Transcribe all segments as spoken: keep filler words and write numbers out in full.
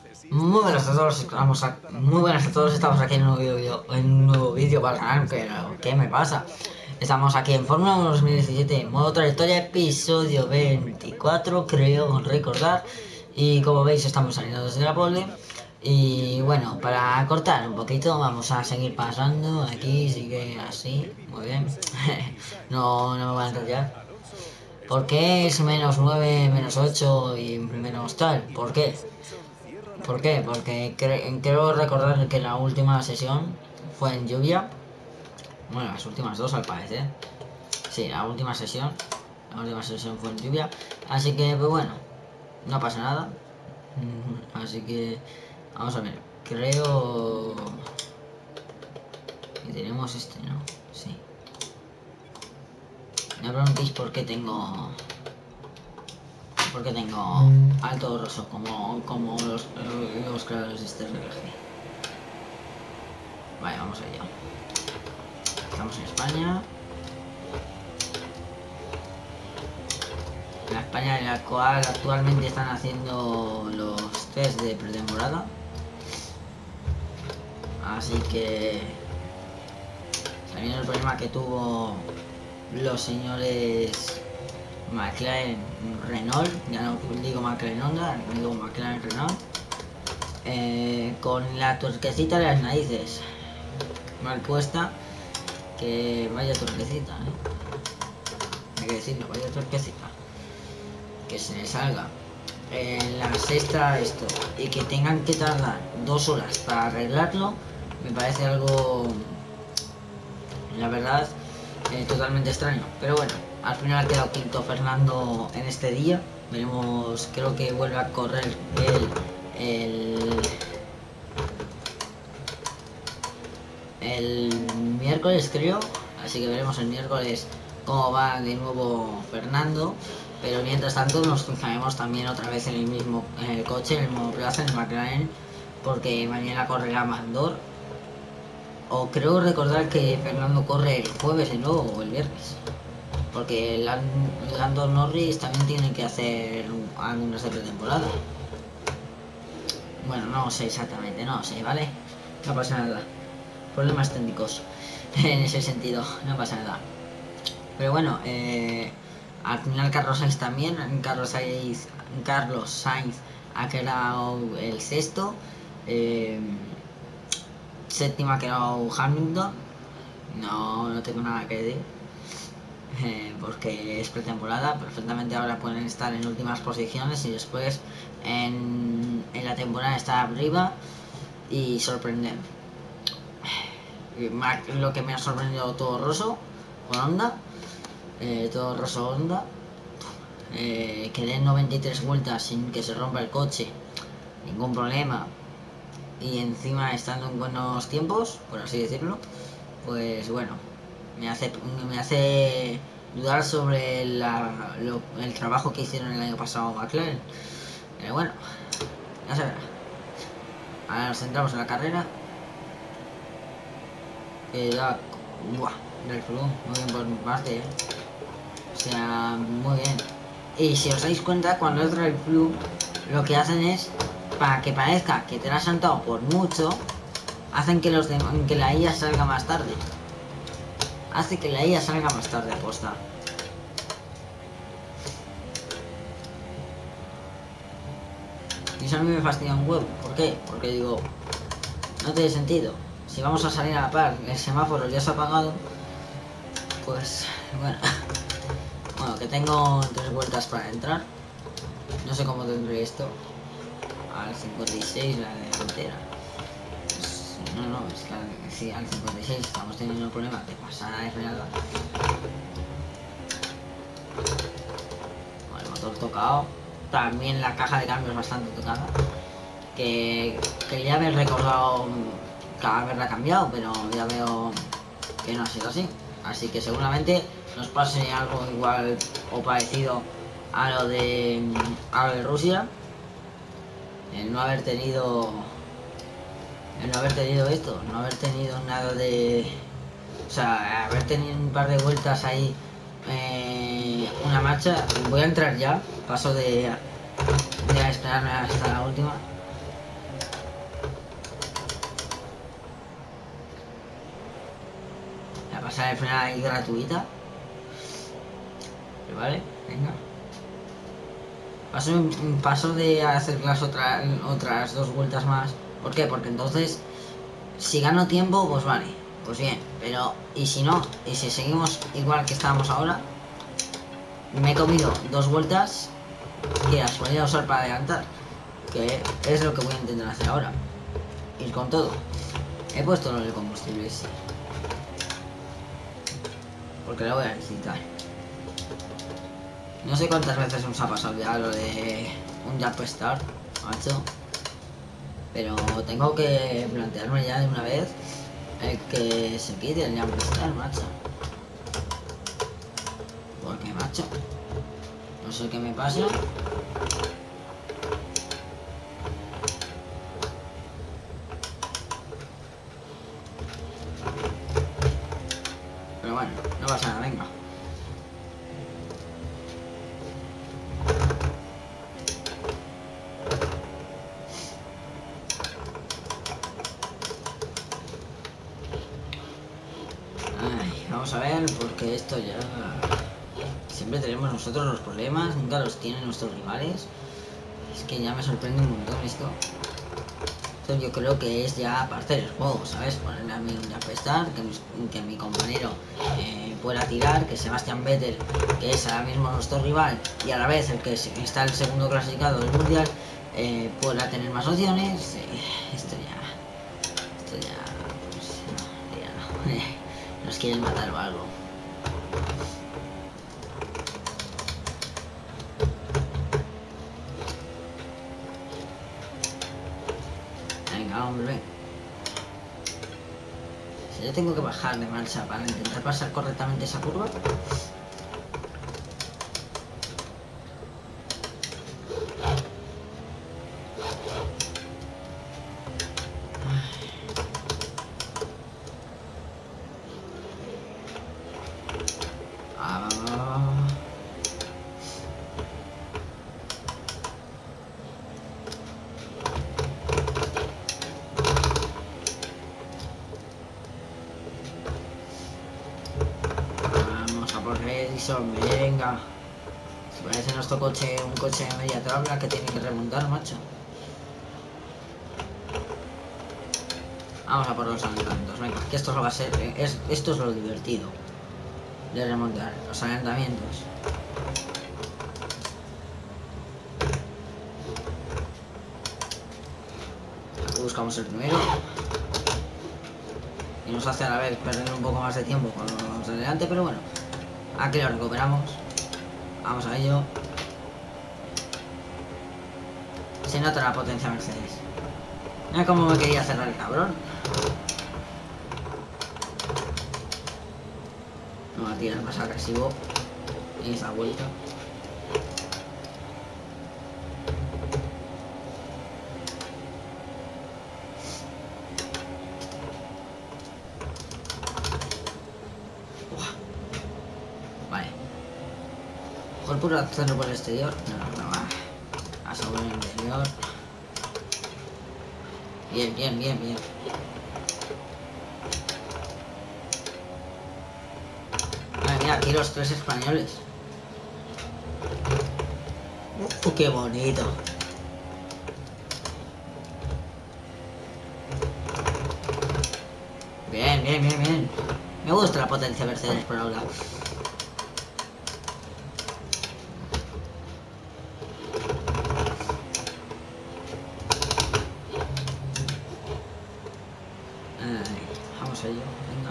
Muy buenas a todos, estamos a- muy buenas a todos, estamos aquí en un nuevo vídeo, en un nuevo vídeo para el canal, pero ¿qué me pasa? Estamos aquí en Fórmula uno dos mil diecisiete, modo trayectoria, episodio veinticuatro, creo recordar, y como veis estamos saliendo desde la pole, y bueno, para cortar un poquito vamos a seguir pasando, aquí sigue así, muy bien, no, no me voy a enrollar. ¿Por qué es menos nueve, menos ocho y menos tal? ¿Por qué? ¿Por qué? Porque cre creo recordar que la última sesión fue en lluvia. Bueno, las últimas dos al parecer. Sí, la última sesión. La última sesión fue en lluvia. Así que, pues bueno, no pasa nada. Así que, vamos a ver. Creo que tenemos este, ¿no? Sí. No preguntéis por qué tengo... Porque tengo alto roso como, como los, los creadores de este R P G. Vale, vamos allá. Estamos en España. La España en la cual actualmente están haciendo los test de pretemporada. Así que, sabiendo el problema que tuvo los señores McLaren Renault, ya no digo McLaren Honda, digo McLaren Renault, eh, con la tuerquecita de las narices mal puesta, que vaya tuerquecita, ¿eh? Hay que decirlo, vaya tuerquecita, que se le salga en la sexta esto y que tengan que tardar dos horas para arreglarlo, me parece algo, la verdad, eh, totalmente extraño. Pero bueno, al final ha quedado quinto Fernando en este día. Veremos, creo que vuelve a correr el el, el miércoles, creo, así que veremos el miércoles cómo va de nuevo Fernando. Pero mientras tanto nos fijaremos también otra vez en el mismo en el coche, en el monoplaza, en el McLaren, porque mañana correrá Mandor. O creo recordar que Fernando corre el jueves de nuevo o el viernes. Porque Lando Norris también tiene que hacer algunas de pretemporada. Bueno, no sé exactamente, no sé, ¿vale? No pasa nada. Problemas técnicos en ese sentido, no pasa nada. Pero bueno, eh... al final Carlos Sainz también, Carlos Sainz, Carlos Sainz ha quedado el sexto, eh, séptimo ha quedado Hamilton, no, no tengo nada que decir, eh, porque es pretemporada, perfectamente ahora pueden estar en últimas posiciones y después en, en la temporada estar arriba y sorprender. Lo que me ha sorprendido todo Rosso con Honda, eh, todo Rosso Honda. Eh, que den noventa y tres vueltas sin que se rompa el coche, ningún problema, y encima estando en buenos tiempos, por así decirlo, pues bueno, me hace, me hace dudar sobre la, lo, el trabajo que hicieron el año pasado McLaren. Pero bueno, ya se verá. Ahora nos centramos en la carrera. Que ya, buah, del flu, muy bien por mi parte, ¿eh? O sea, muy bien. Y si os dais cuenta, cuando es drive flu, lo que hacen es, para que parezca que te la has saltado por mucho, hacen que los de, que la I A salga más tarde. Hace que la I A salga más tarde, aposta. Y eso a mí me fastidia un huevo. ¿Por qué? Porque digo, no tiene sentido. Si vamos a salir a la par, el semáforo ya se ha apagado, pues bueno. Bueno, que tengo tres vueltas para entrar. No sé cómo tendré esto. Al cincuenta y seis la delantera. Pues, no, no, es que al, sí, al cincuenta y seis estamos teniendo un problema de pasada de frenada. Bueno, el motor tocado. También la caja de cambios bastante tocada. Que quería haber recordado haberla cambiado, pero ya veo que no ha sido así. Así que seguramente nos pase algo igual o parecido a lo de a lo de Rusia, el no haber tenido el no haber tenido esto, no haber tenido nada de, o sea, haber tenido un par de vueltas ahí, eh, una marcha. Voy a entrar ya, paso de de esperarme hasta la última. sale frenada ahí gratuita. Vale, venga. Paso, paso de hacer las otra, otras dos vueltas más. ¿Por qué? Porque entonces, si gano tiempo, pues vale, pues bien. Pero, y si no, y si seguimos igual que estábamos ahora, me he comido dos vueltas que las podría usar para adelantar. Que es lo que voy a intentar hacer ahora. Ir con todo. He puesto lo de combustibles. Porque lo voy a necesitar. No sé cuántas veces nos ha pasado ya lo de un jump start, macho. Pero tengo que plantearme ya de una vez el que se quite el jump start, macho. Porque, macho, no sé qué me pasa. Pero bueno, no pasa nada, venga. Vamos a ver, porque esto ya... Siempre tenemos nosotros los problemas, nunca los tienen nuestros rivales. Es que ya me sorprende un montón esto. Esto yo creo que es ya parte del juego, ¿sabes? Ponerle a mí un jump start, que mi, que mi compañero eh, pueda tirar, que Sebastian Vettel, que es ahora mismo nuestro rival, y a la vez el que está el segundo clasificado del mundial, eh, pueda tener más opciones. Eh, esto ya... Esto ya... Pues no, ya no. Nos quieren matar o algo. Venga, hombre. Si yo tengo que bajar de marcha para intentar pasar correctamente esa curva. Venga, si parece nuestro coche un coche de media tabla que tiene que remontar, macho. Vamos a por los adelantamientos, venga, que esto es lo va a ser, es, esto es lo divertido de remontar, los adelantamientos. Aquí buscamos el primero y nos hace a la vez perder un poco más de tiempo con los de delante, pero bueno. Aquí lo recuperamos. Vamos a ello. Se nota la potencia Mercedes. Mira cómo me quería cerrar el cabrón. No va a tirar más agresivo en esa vuelta. Mejor por hacerlo por el exterior. No, no, no va. A sobre el interior. Bien, bien, bien, bien. Mira, mira, aquí los tres españoles. Uh, qué bonito. Bien, bien, bien, bien. Me gusta la potencia Mercedes por ahora. Vamos a ello, venga.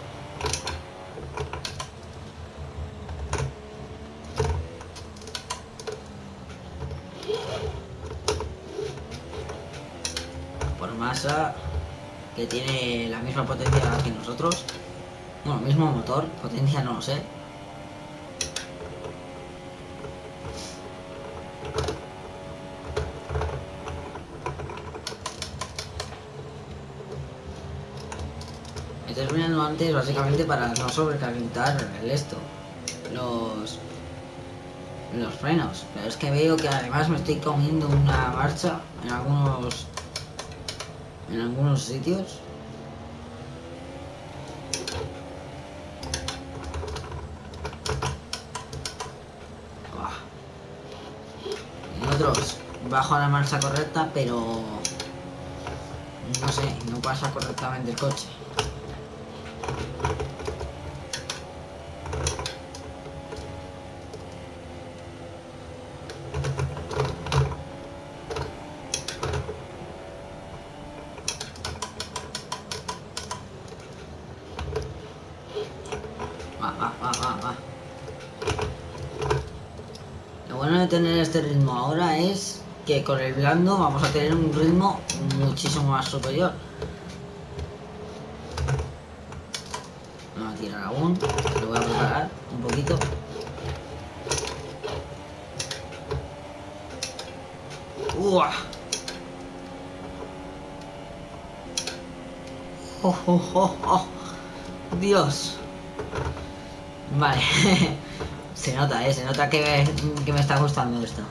Por masa, que tiene la misma potencia que nosotros. Bueno, mismo motor, potencia no lo sé. Estoy mirando antes básicamente para no sobrecalentar el esto, los los frenos, pero es que veo que además me estoy comiendo una marcha en algunos en algunos sitios. bajo a la marcha correcta, pero no sé, no pasa correctamente el coche. Va, va, va, va, va. Lo bueno de tener este ritmo ahora es que con el blando vamos a tener un ritmo muchísimo más superior. No voy a tirar aún, lo voy a preparar un poquito. ¡Uah! ¡Oh, oh, oh, oh! ¡Dios! Vale. Se nota, eh, se nota que me, que me está gustando esto.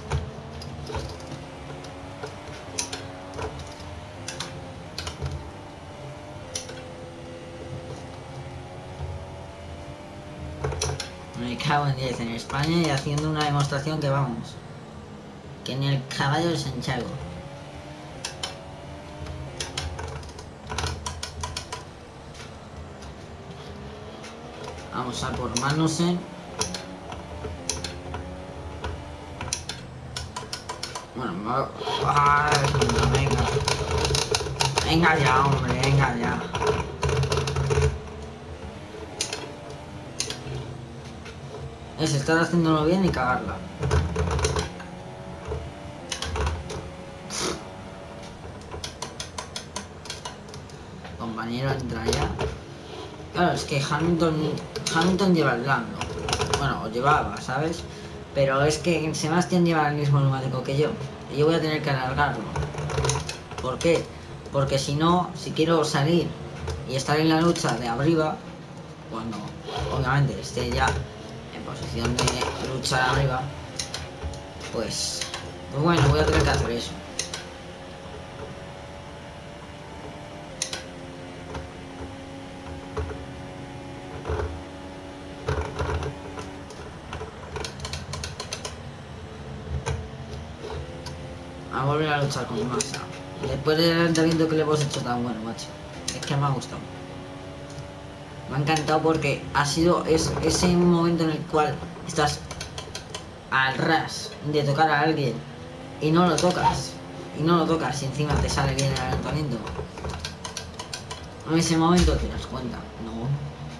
Me cago en diez en España y haciendo una demostración que vamos, que ni el caballo es enchago. Vamos a por Magnussen. Bueno, me... Ay, venga. Venga ya, hombre, venga ya. Es estar haciéndolo bien y cagarla. Compañero, entra ya. Claro, es que Hamilton, Hamilton lleva el blando. Bueno, o llevaba, ¿sabes? Pero es que Sebastián lleva el mismo neumático que yo. Y yo voy a tener que alargarlo. ¿Por qué? Porque si no, si quiero salir y estar en la lucha de arriba, cuando obviamente esté ya en posición de luchar arriba, pues, pues bueno, voy a tener que hacer eso. A volver a luchar con Massa. Después del adelantamiento que le hemos hecho tan bueno, macho. Es que me ha gustado. Me ha encantado porque ha sido es, ese momento en el cual estás al ras de tocar a alguien y no lo tocas. Y no lo tocas y encima te sale bien el adelantamiento. En ese momento te das cuenta. No.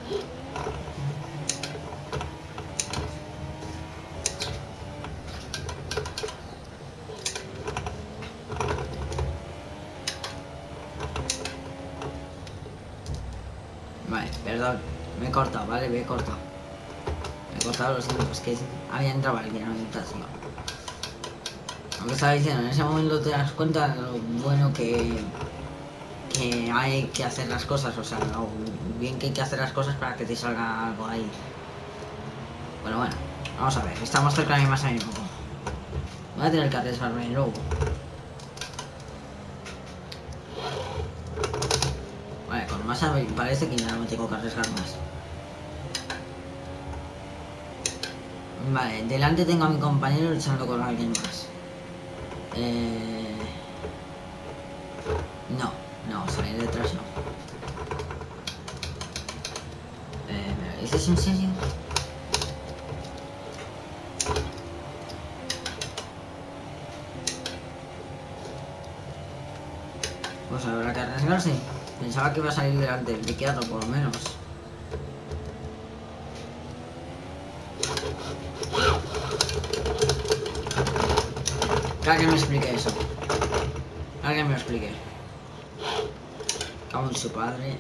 Vale, perdón, me he cortado, vale, me he cortado. Me he cortado, lo siento, es que había entrado alguien en la habitación. Aunque estaba diciendo, en ese momento te das cuenta de lo bueno que, que hay que hacer las cosas, o sea, lo bien que hay que hacer las cosas para que te salga algo ahí. Bueno, bueno, vamos a ver, estamos cerca de mi masa mismo. Voy a tener que arriesgarme luego. Vale, con masa parece que ya no me tengo que arriesgar más. Vale, delante tengo a mi compañero luchando con alguien más. Eh... No, no, salir detrás no. Eh, ¿Me lo dices en serio? Pues habrá que arriesgarse. Pensaba que iba a salir delante del Ricciardo, por lo menos. Que alguien me explique eso. Que alguien me lo explique. Cago en su padre.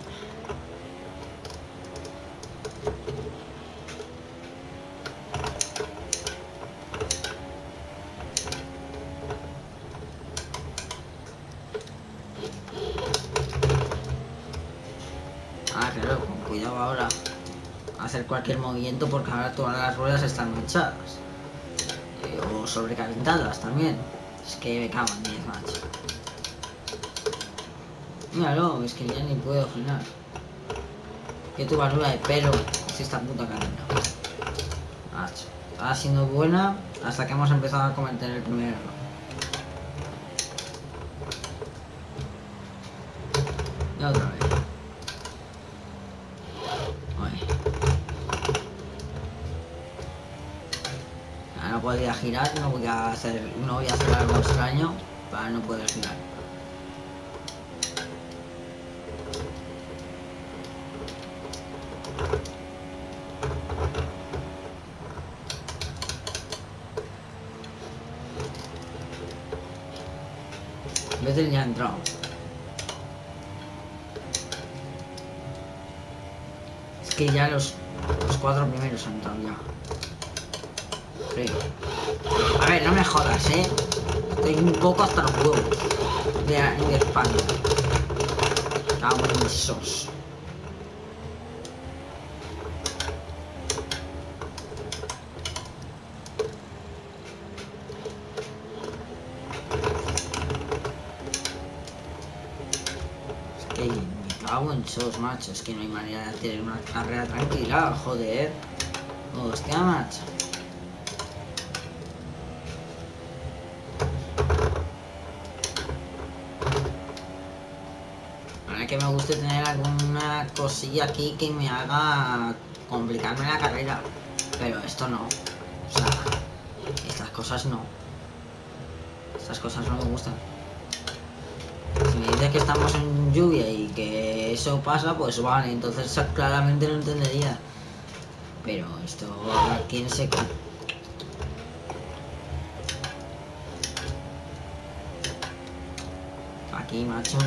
Ah, claro, con cuidado ahora. Hacer cualquier movimiento porque ahora todas las ruedas están manchadas. Eh, o sobrecalentadas también. Es que me cago en diez, macho. Míralo, es que ya ni puedo frenar. Que tu basura de pelo es esta puta cadena. Macho. Está siendo buena hasta que hemos empezado a cometer el primer error. Y otra vez. Uy. Ahora no podría girar, no voy a hacer, no voy a hacer algo extraño para no poder girar. Vettel ya ha entrado. Es que ya los, los cuatro primeros han entrado ya. Creo. A ver, no me jodas, eh. Estoy un poco hasta los huevos de, de España. Cago en sos. Me cago en sos, macho. Es que no hay manera de tener una carrera tranquila, joder. Hostia, macho. Ahora que me guste tener alguna cosilla aquí que me haga complicarme la carrera. Pero esto no. O sea, estas cosas no. Estas cosas no me gustan. Si me dices que estamos en lluvia y que eso pasa, pues vale, entonces claramente lo entendería. Pero esto aquí en seco. Aquí, macho.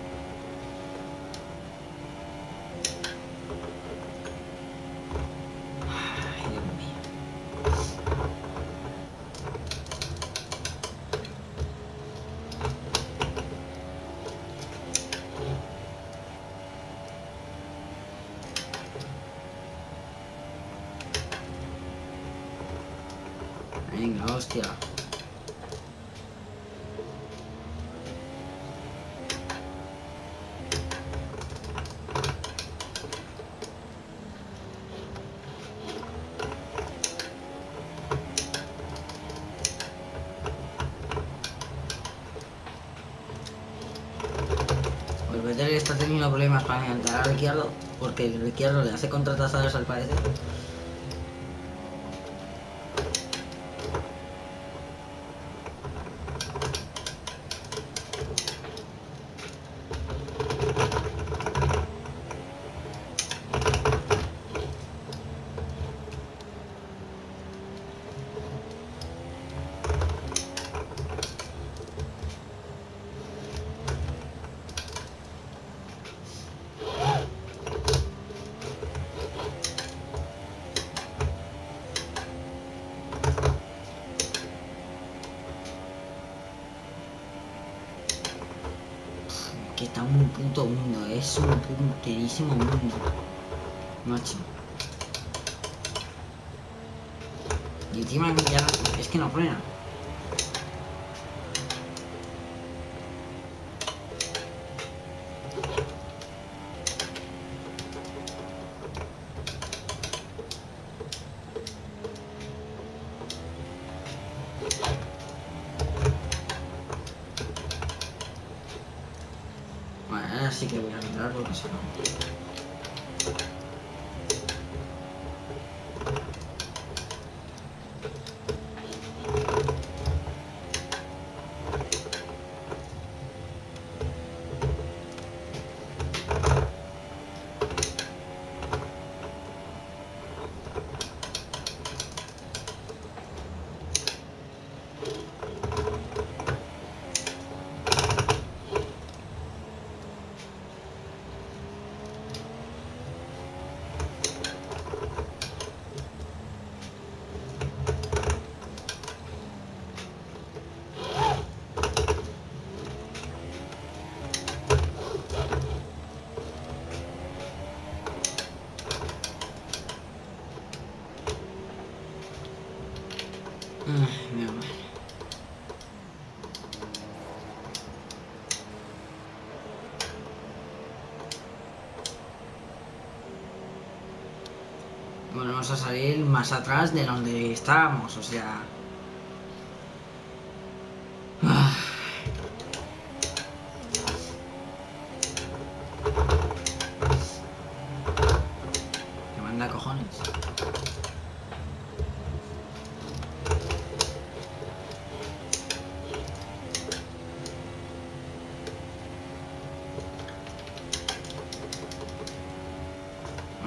Ay, Dios mío. Venga, hostia. Pues Vettel está teniendo problemas para entrar al Ricciardo, porque el Ricciardo le hace contratazadas al parecer. Que está un puto mundo, es un punterísimo mundo, macho. Y encima ya es que no frena. Así que voy a entrar porque si no... Ay, mi amor. Bueno, vamos a salir más atrás de donde estábamos, o sea...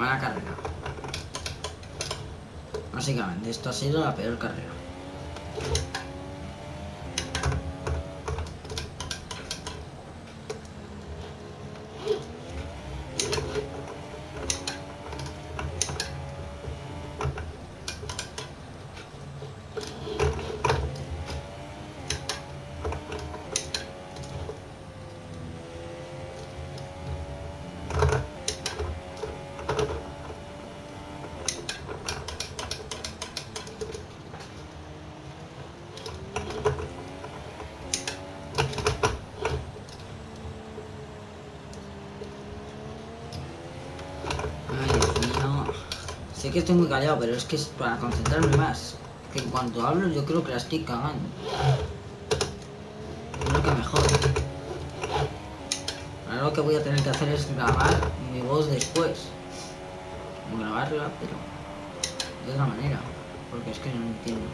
Mala carrera. Básicamente, esto ha sido la peor carrera. Sé que estoy muy callado, pero es que es para concentrarme más. Que en cuanto hablo yo creo que la estoy cagando. Es lo que me jode. Ahora lo que voy a tener que hacer es grabar mi voz después. O grabarla, pero de otra manera. Porque es que no entiendo.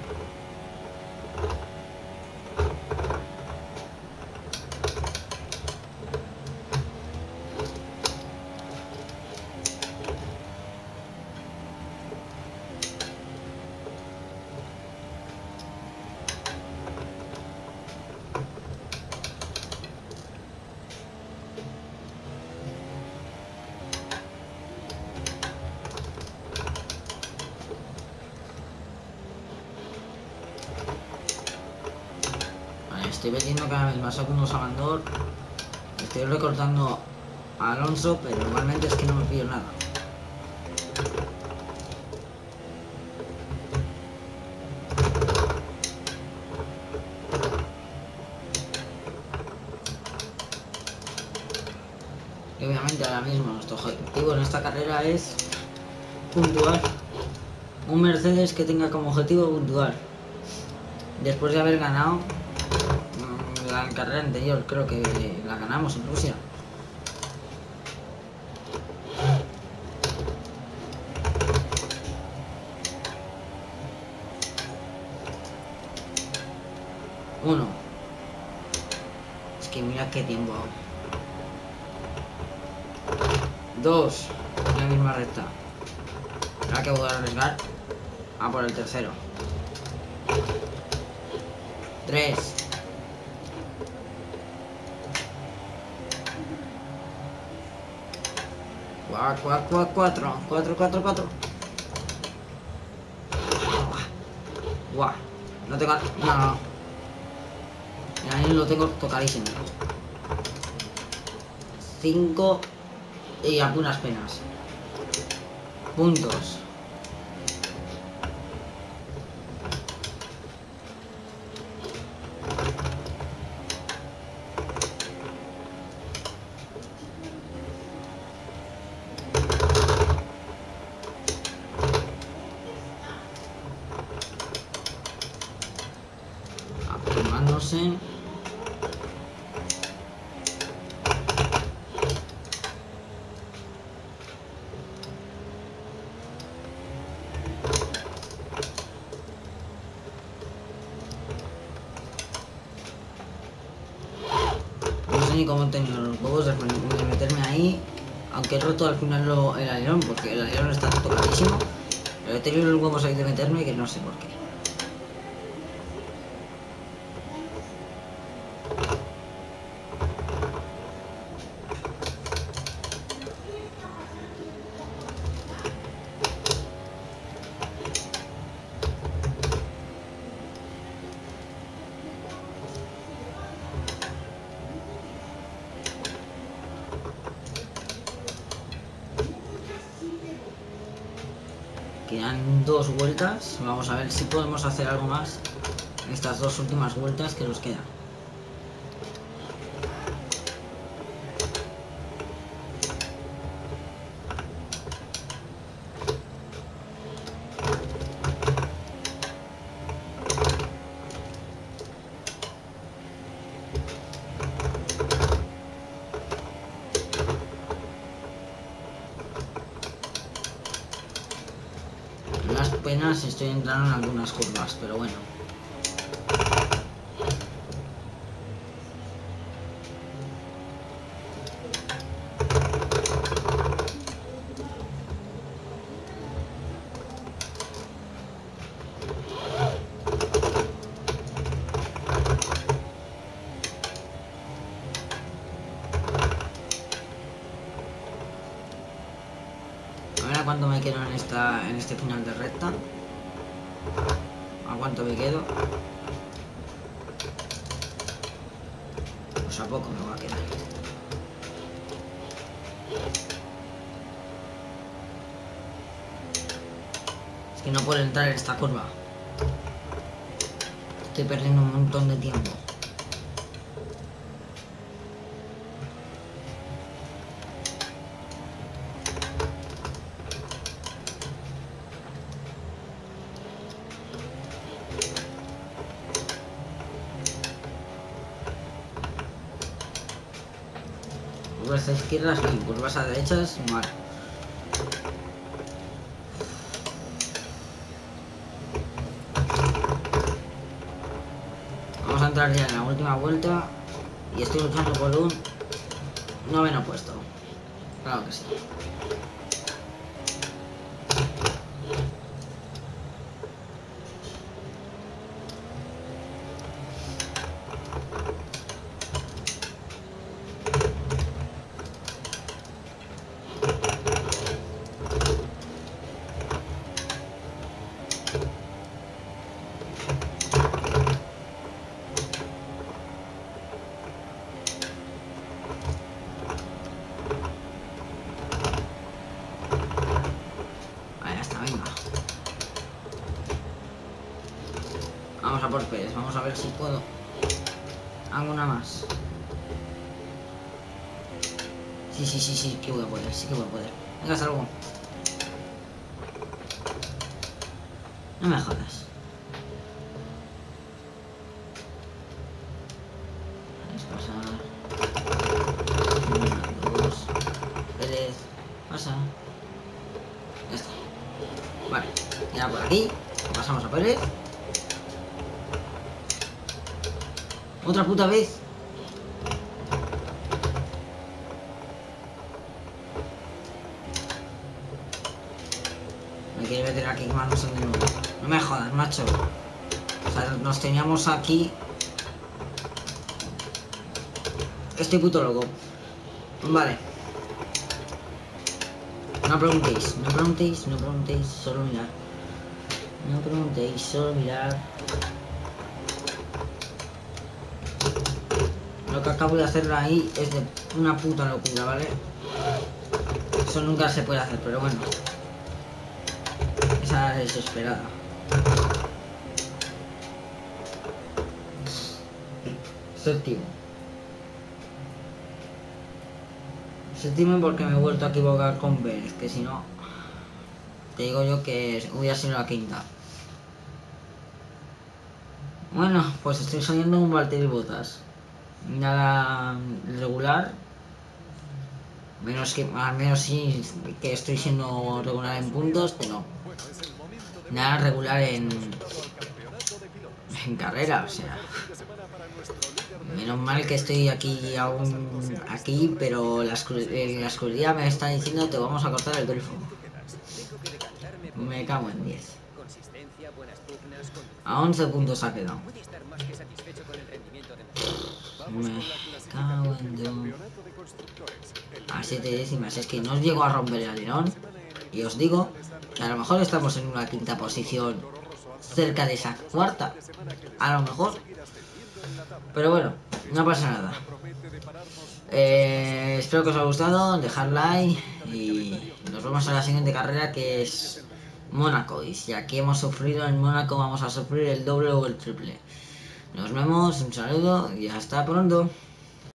Estoy metiendo cada vez más segundos a Mandor. Estoy recortando a Alonso, pero igualmente es que no me pillo nada. Y obviamente ahora mismo nuestro objetivo en esta carrera es puntuar. Un Mercedes que tenga como objetivo puntuar. Después de haber ganado la carrera anterior, creo que la ganamos en Rusia. Uno. Es que mira qué tiempo hago. Dos. La misma recta. Ahora que voy a arriesgar a por el tercero. Tres. Cuatro, cuatro, cuatro, cuatro, cuatro, cuatro. Guau, no tengo, no, no. Ahí lo tengo tocadísimo. Cinco y a puras penas. Puntos. Aproximándose. No sé ni cómo he tenido los huevos de meterme ahí, aunque he roto al final lo, el alerón, porque el alerón está tocadísimo, pero he tenido los huevos ahí de meterme que no sé por qué. Quedan dos vueltas, vamos a ver si podemos hacer algo más en estas dos últimas vueltas que nos quedan. Apenas estoy entrando en algunas curvas, pero bueno. ver a cuánto me quedo en esta en este final de recta. ¿A cuánto me quedo? Pues a poco me va a quedar. Es que no puedo entrar en esta curva. Estoy perdiendo un montón de tiempo. Curvas a izquierdas y curvas a derechas, mal. Vamos a entrar ya en la última vuelta y estoy luchando por un noveno puesto. Claro que sí. Vamos a por Pérez, vamos a ver si puedo. Hago una más. Sí, sí, sí, sí, que voy a poder, sí que voy a poder. Venga, hasta luego. No me jodas. Vamos a pasar. Una, dos. Pérez. Pasa. Ya está. Vale. Ya por aquí. Pasamos a Pérez. Otra puta vez. Me quiere meter aquí manos en el nuevo. No me jodas, macho. O sea, nos teníamos aquí. Estoy puto loco. Vale. No preguntéis, no preguntéis, no preguntéis, solo mirar. No preguntéis, solo mirar. Lo que acabo de hacer ahí es de una puta locura, ¿vale? Eso nunca se puede hacer, pero bueno. Esa es desesperada. Séptimo. Séptimo porque me he vuelto a equivocar con Pérez, que si no, te digo yo que hubiera sido la quinta. Bueno, pues estoy saliendo un Valtteri Bottas. Nada regular. Menos que, al menos sí que estoy siendo regular en puntos, pero nada regular en, en carrera, o sea. Menos mal que estoy aquí aún aquí, pero la, la oscuridad me está diciendo te vamos a cortar el grifo. Me cago en diez. A once puntos ha quedado. Me cago en Dios. A siete décimas. Es que no os llego a romper el alerón. Y os digo que a lo mejor estamos en una quinta posición, cerca de esa cuarta. A lo mejor. Pero bueno, no pasa nada. Eh, espero que os haya gustado. Dejad like. Y nos vemos en la siguiente carrera, que es Mónaco. Y si aquí hemos sufrido en Mónaco, vamos a sufrir el doble o el triple. Nos vemos, un saludo y hasta pronto.